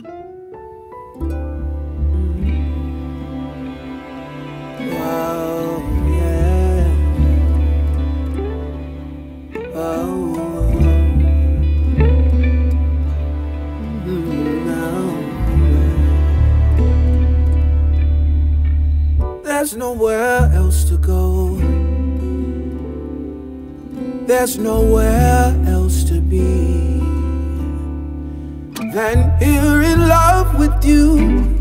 There's nowhere else to go. There's nowhere else to be than here in love with you.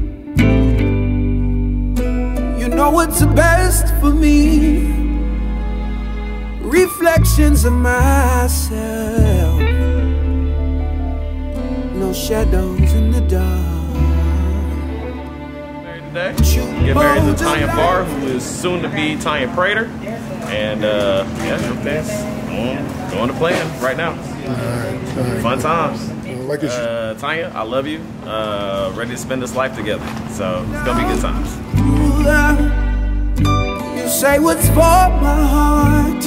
You know what's the best for me. Reflections of myself, no shadows in the dark. Today, get married to Tanya Farr, who is soon to be Tanya Prater, and yeah, everything's going to plan right now. All right. Fun times. Tanya, I love you. Ready to spend this life together, so it's gonna be good times. You say what's for my heart.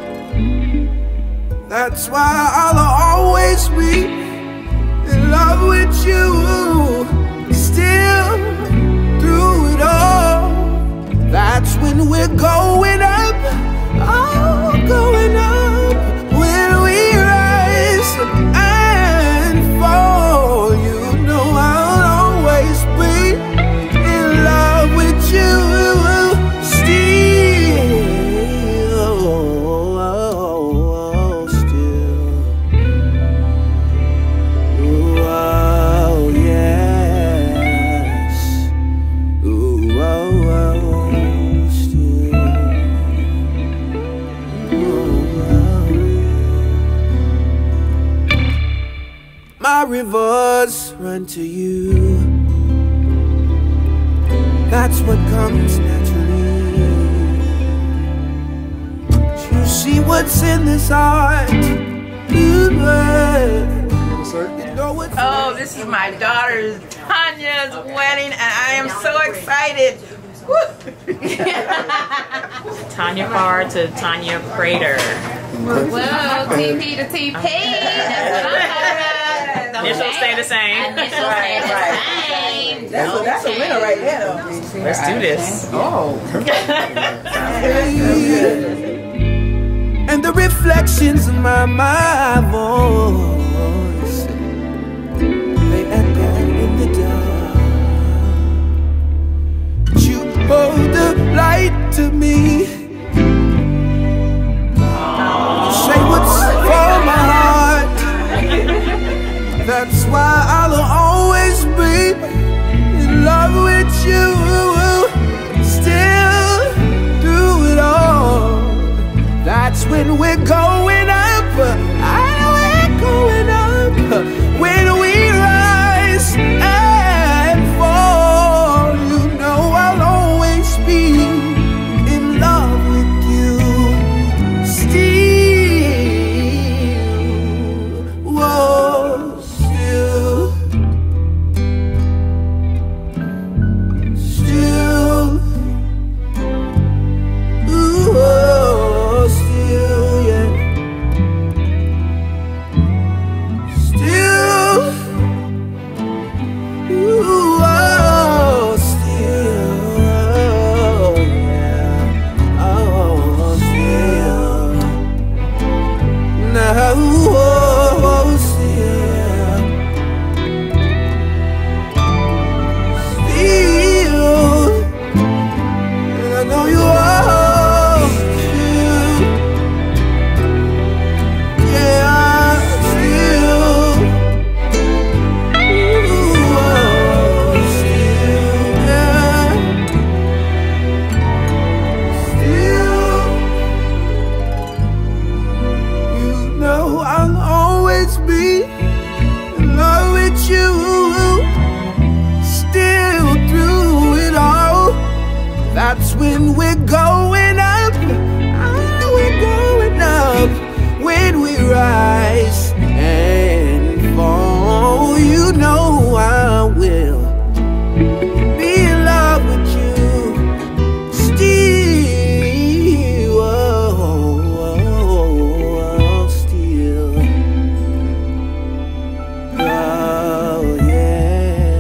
That's why I'll always be in love with you. Still through it all, that's when we're going up. Oh, going up. When we rise and fall, you know I'll always be in love with you. My rivers run to you. That's what comes naturally. You see what's in this heart. Oh, this is my daughter Tanya's wedding, and I am so excited. Tanya Farr to Tanya Prater. Well, TP to TP. That's what I'm talking about. Initials stay the same. Initials stay the same. That's a winner right there. Let's do this. Oh. And the reflections of my voice, they echo in the dark. You hold the light to me. You say what's for my heart. That's why I'll always be in love with you. Still through it all, that's when we're going up. We're going up. When we rise and fall, you know I'll always be in love with you. Still, whoa, still, ooh, oh, still, yeah. Still, ooh, oh, still, yeah. Oh, still, now, oh, still, still, and I know you are. That's when we're going up. We're going up. When we rise and fall, you know I will be in love with you. Still, still. Oh, yeah.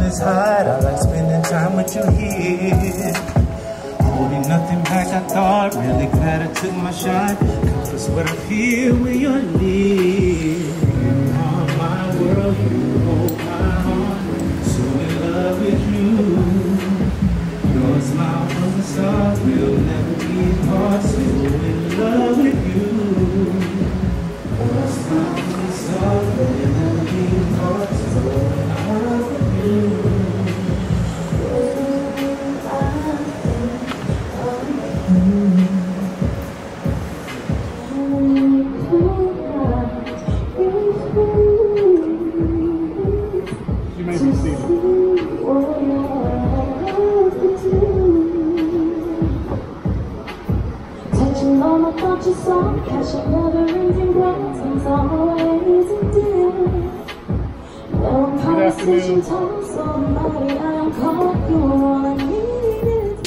is hot. I like spending time with you here. Holding nothing back, I thought. Really glad I took my shot. Cause what I feel when you're near. You are my world, you hold my heart. So in love with you. Your smile from the start will never be apart. So in love with you. Your smile from the start will never be apart. So in love with you. Catching never-ending blessings, always in dear. No conversation time, somebody I am calling you, all I need is.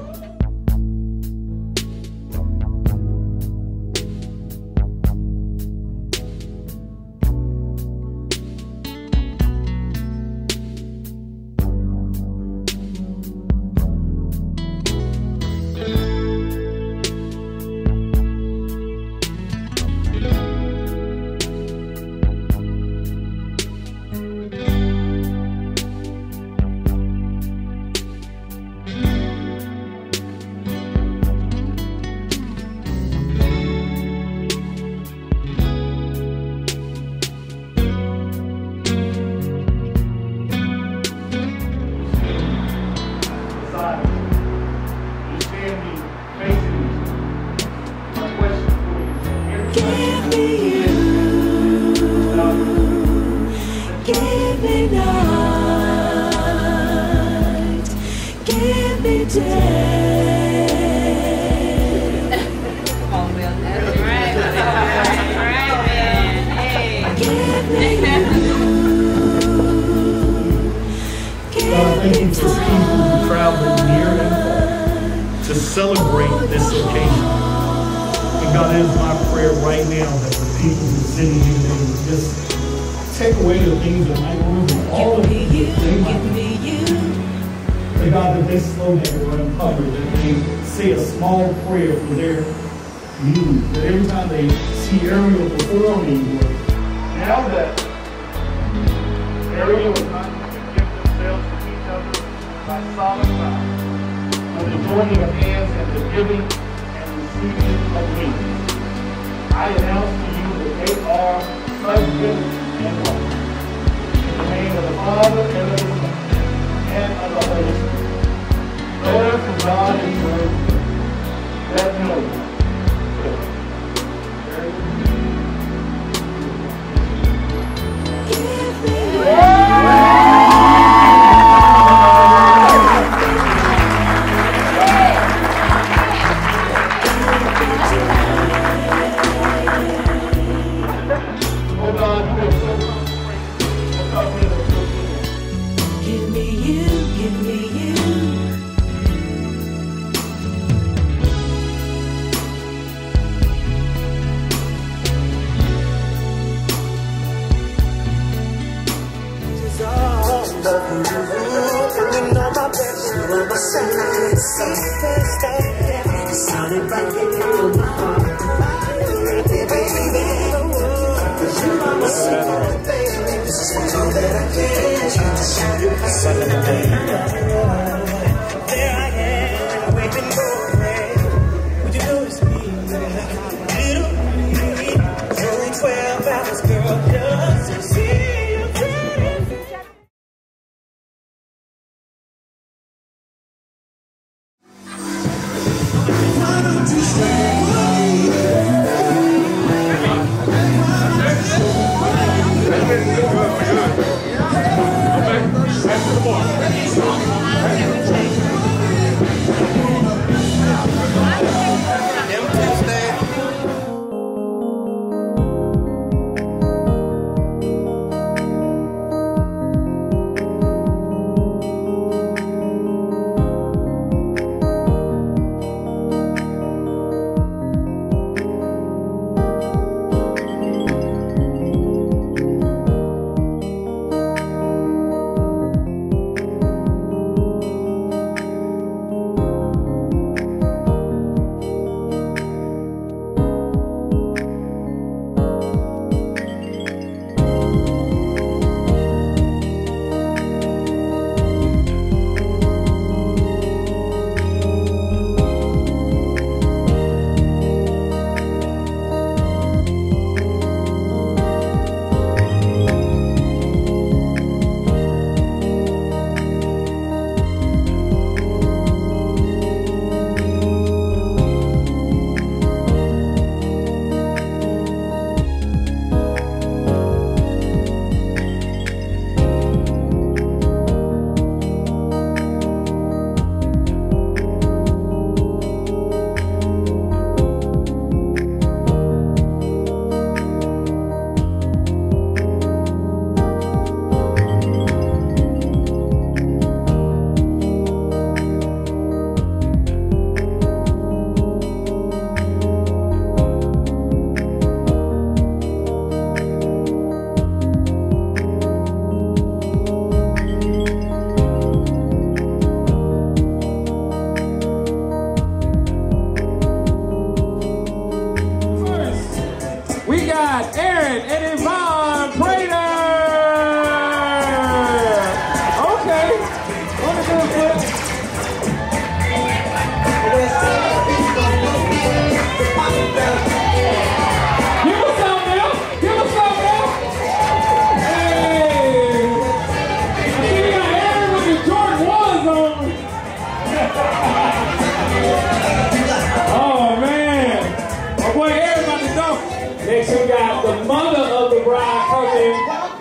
Thank you for people who traveled near and to celebrate this occasion. And God, it is my prayer right now that the people who are sitting here today would just take away the things that might ruin all of the things they might do. And God, that they slow down or uncover, that they say a small prayer for their needs. That every time they see Ariel performing, now that Ariel is not going to give themselves to each other by solid vows, of the joining of hands and the giving and receiving of wings. I announce to you that they are husband and wife. In the name of the Father, and of the Son, and of the Holy Spirit. Prayer from God and word, let no one got Aaron and Yvonne Prater. Okay. On the good foot. Give us some now. Give us some now. Hey. I see we got Aaron with the Jordan 1s on. Oh man. My boy Aaron about to go. Next we got the mother of the bride coming.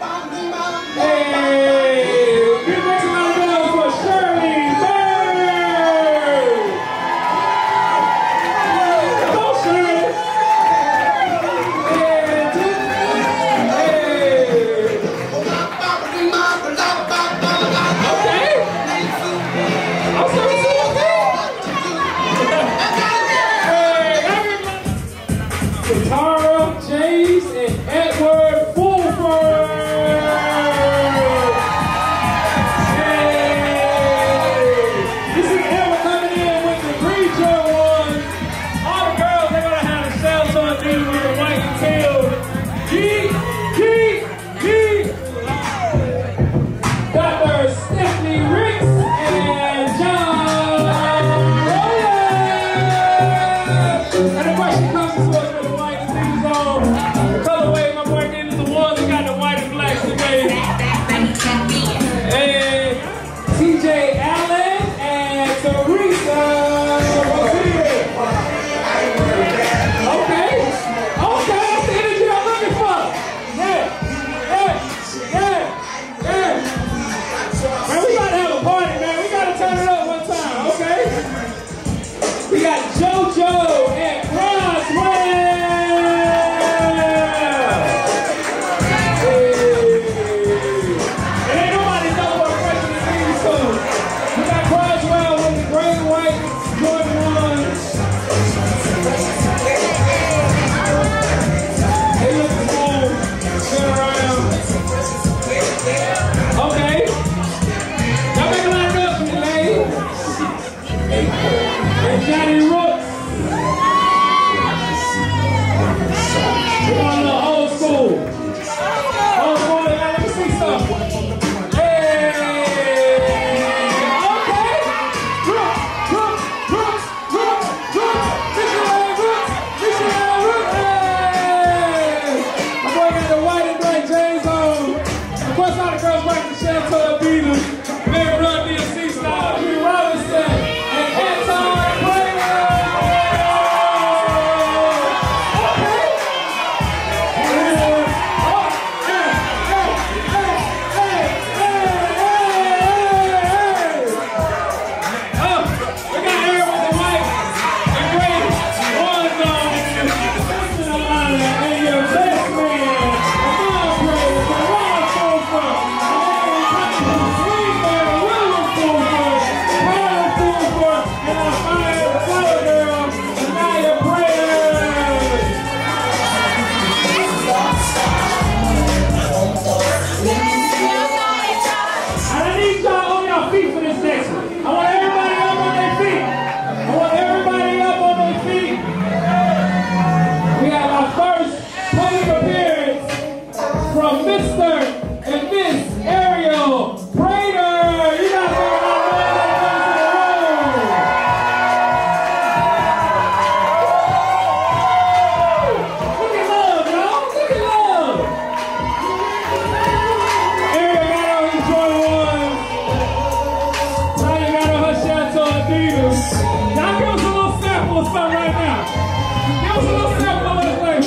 Hey. Give me some love for Shirley Bird. Come on, Shirley. Tara, James, and Edward Fulford. Hey! You see Edward coming in with the green shirt on. All the girls, they're going to have the shells on me with the white and tail. Geek. Dr. Stephanie Ricks and John Rowland. And the question comes to us with the white and things on. The colorway my boy did is the ones that got the white and black today. And TJ Allen and Teresa Rodriguez. Okay, that's the energy I'm looking for. Yeah. Man, we gotta have a party, man. We gotta turn it up one time, okay? We got JoJo and Croswell. And ain't nobody know what question it means, so we got Croswell with the gray and white Jordan 1s. They looking cool. Turn around. Okay. Y'all make a lot of noise for me, ladies. And Johnny Rooks. We're on a little old school. Old school, let me see something. Hey! Okay! Brooks! Missionary Brooks! Hey! My boy got the white and gray James on. Of course, all the girls like the Chantel Beatles. Mary Run DMC style, Drew Robinson, and Anton Prater. Okay. We got Aaron with the white and gray ones on. And your best man, Yvonne Prater, the Ron Fulford, William Fulford, Tyler Fulford, and our fine flower girl, Anaya Prater. And I need y'all on your feet for this next one. I want everybody up on their feet. We have our first public appearance from Mr. and Miss Ariel Prater. You guys are all Look at love, y'all. Look at love. Ariel got on his Jordan 1s. Tanya got on her Chantel Adidas. Y'all give us a little sample of something right now. Give us a little sample of this flavor.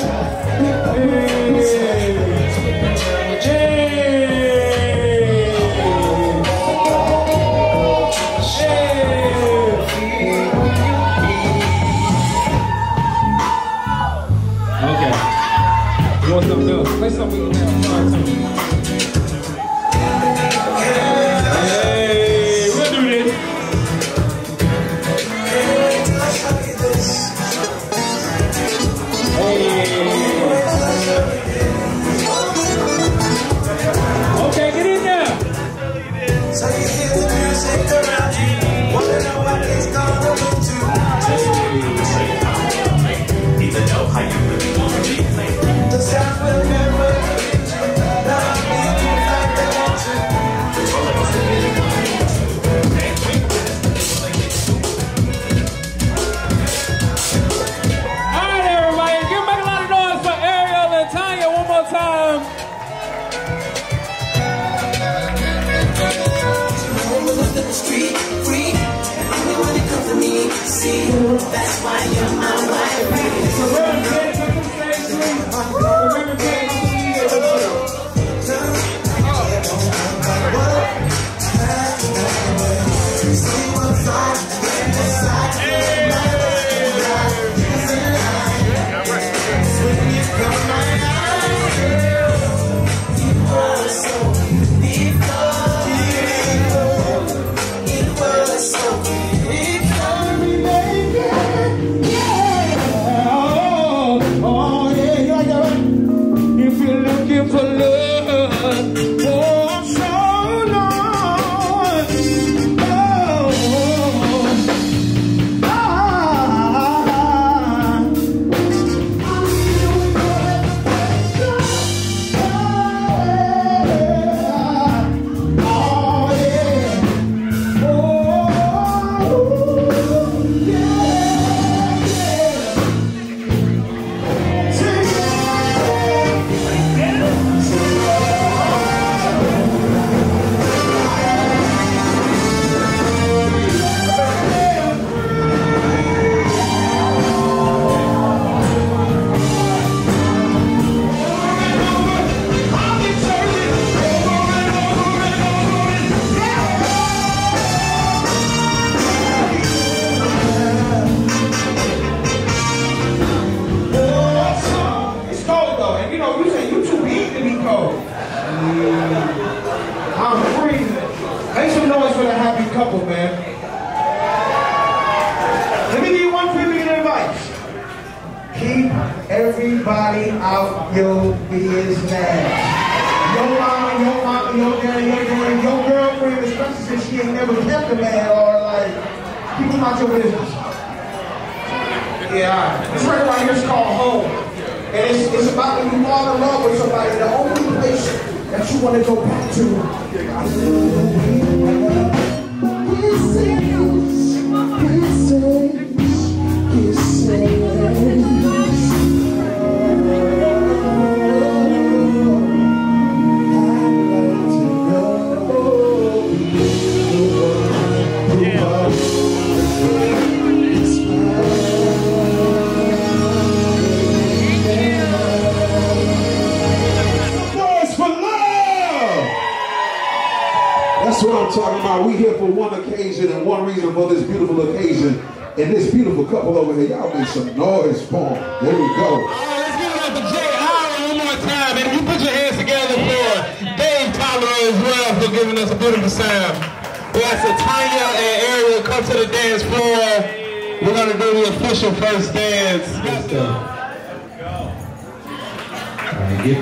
Okay. You want something else? Play something we can have fun to. Hey, we'll do this. Okay, get in there. So you hear the music around you, wanna know what it's gonna do to even know how you really wanna be. The sound see you, that's why you're my wife. So remember, I'm freezing. Make some noise for the happy couple, man. Let me give you one quick advice. Keep everybody out your business. Your mama, your daddy, your girlfriend, especially since she ain't never kept a man, or like, keep them out your business. Yeah, this record right here is called Home. And it's about when you fall in love with somebody, the only place that you want to go back to. That's what I'm talking about. We here for one occasion and one reason for this beautiful occasion. And this beautiful couple over here, y'all make some noise for them. There we go. Let's give it up for Jay Howard one more time. And you put your hands together for Dave Tyler as well for giving us a beautiful sound. We got so Tanya and Ariel come to the dance floor. We're going to do the official first dance. Let's go. Trying to get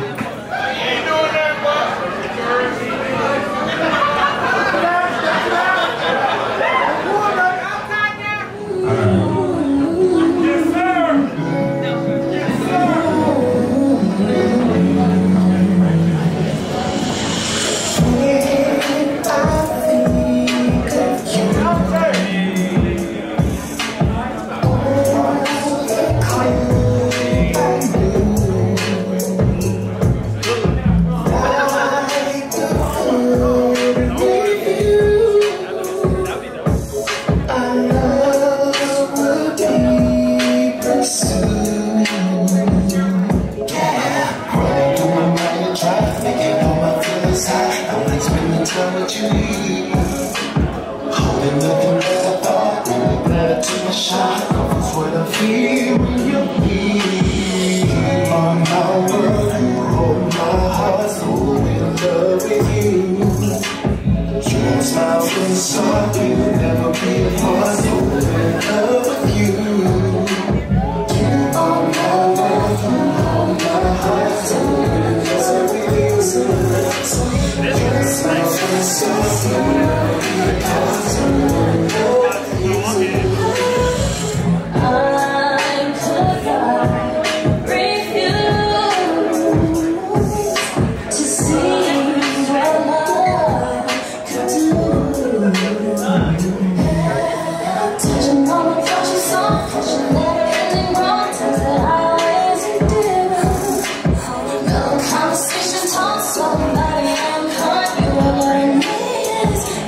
Conversation talks, somebody I'm caught, you are my name.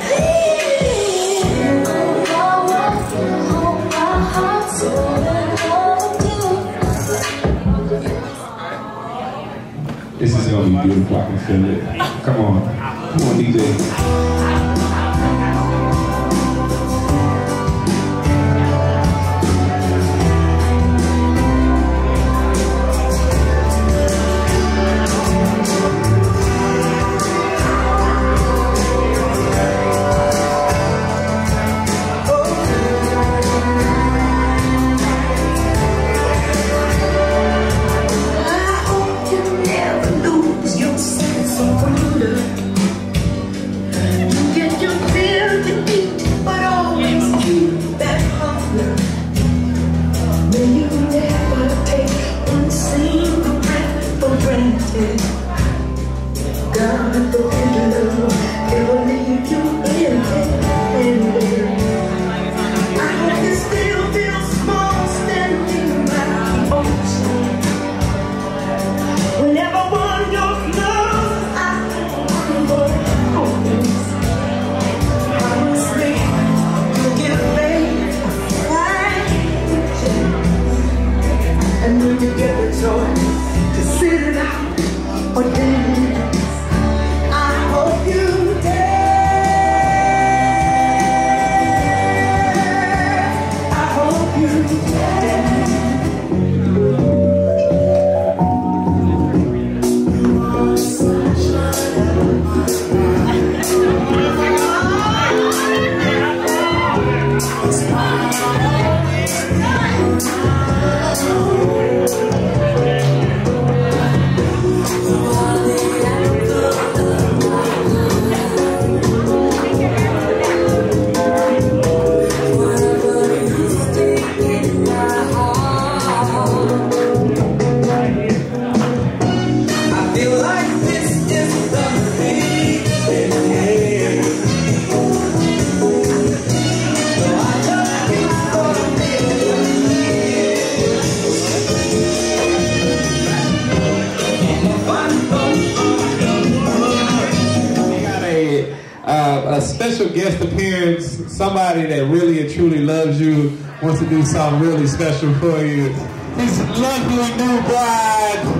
This is gonna be beautiful, I can feel it. Come on, DJ. A special guest appearance, somebody that really and truly loves you, wants to do something really special for you. This lovely new bride.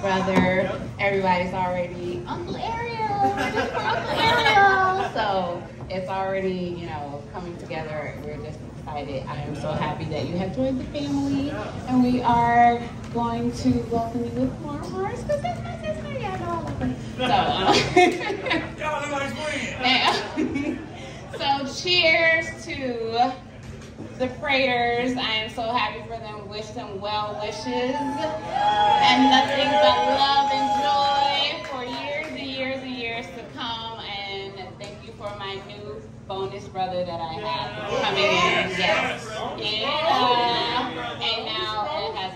brother. Everybody's already Uncle Ariel, Uncle Ariel. So it's already, you know, coming together. We're just excited. I am so happy that you have joined the family, and we are going to welcome you with more hearts because that's my sister. Yeah, I know I love her. So, so cheers to the Freighters. I am so happy for them. Wish them well wishes and nothing but love and joy for years and years and years to come. And thank you for my new bonus brother that I have coming in. Yes. And now it has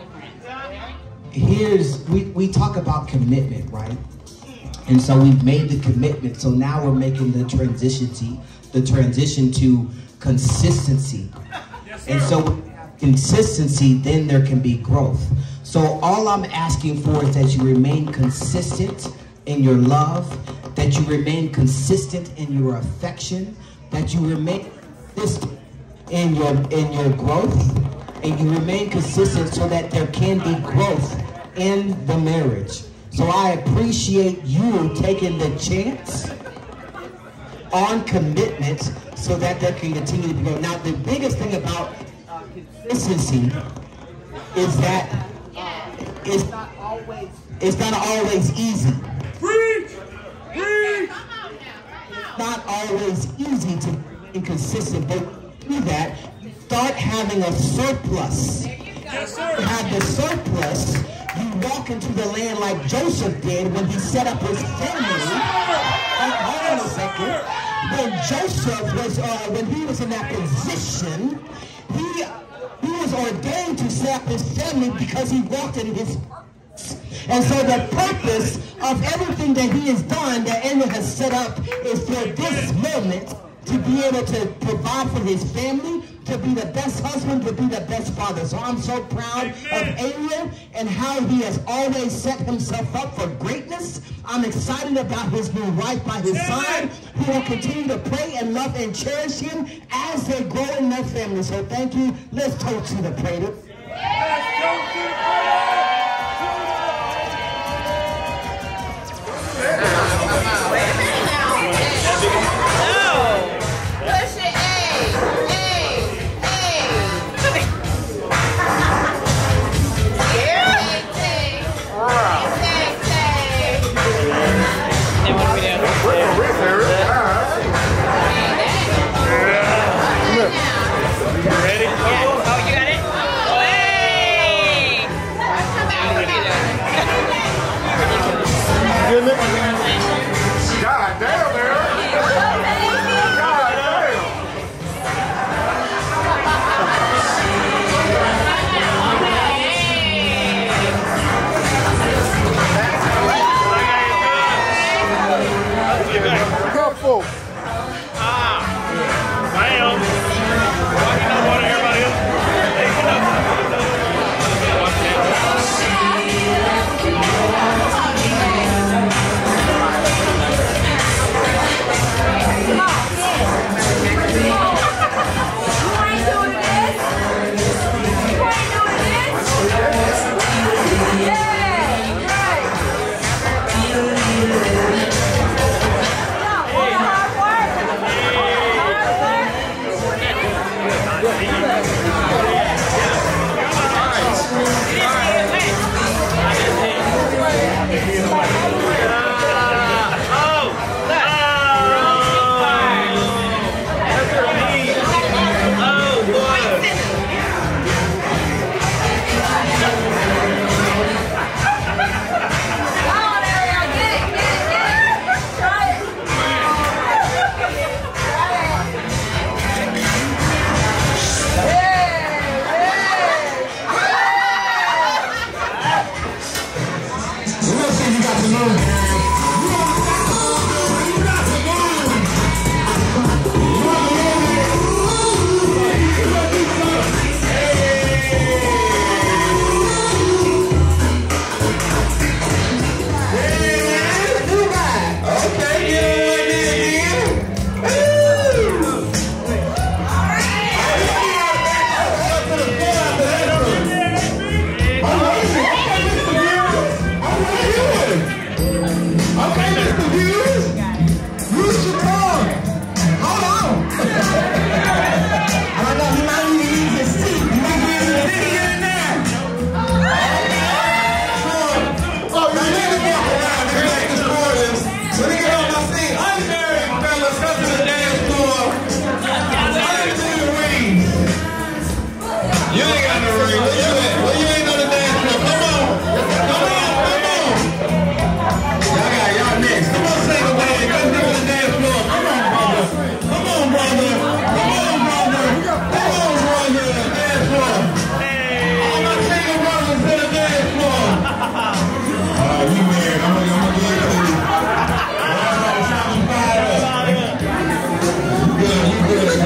a friend. We talk about commitment, right? And so we've made the commitment. So now we're making the transition to consistency. And so consistency, then there can be growth. So all I'm asking for is that you remain consistent in your love, that you remain consistent in your affection, that you remain consistent in your growth, and you remain consistent so that there can be growth in the marriage. So I appreciate you taking the chance on commitment so that there can continue to grow. Now, the biggest thing about consistency is that it's not always easy. It's not always easy to be consistent, but do that, start having a surplus. Have the surplus, you walk into the land like Joseph did when he set up his family. Hold on a second. When Joseph was, when he was in that position, he was ordained to set up his family because he walked in his purpose. And so the purpose of everything that he has done, that Ariel has set up, is for this moment to be able to provide for his family, to be the best husband, to be the best father. So I'm so proud of Ariel and how he has always set himself up for greatness. I'm excited about his new wife by his side, who will continue to pray and love and cherish him as they grow in their family. So thank you. Let's talk to the Prater. Ready? Yeah. Oh, you got it? Hey! You ain't got no ring. Where you at? Where you ain't on the dance floor? Come on. Come on. Come on. Y'all next. Come on, say the way. Come to the dance floor. Come on, brother. Come on, brother. Come on, brother. Come on, brother. Dance floor. All my single brothers to the dance floor. You married. I'm gonna give it to you. You good,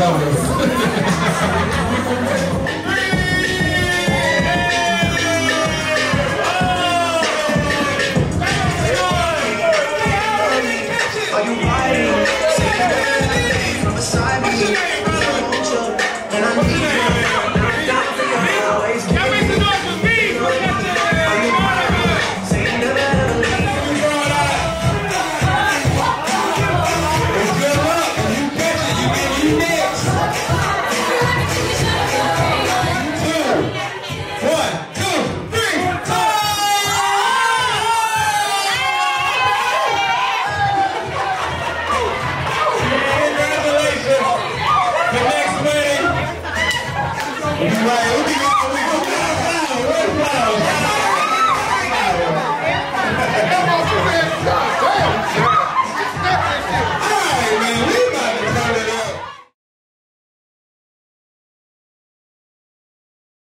Right,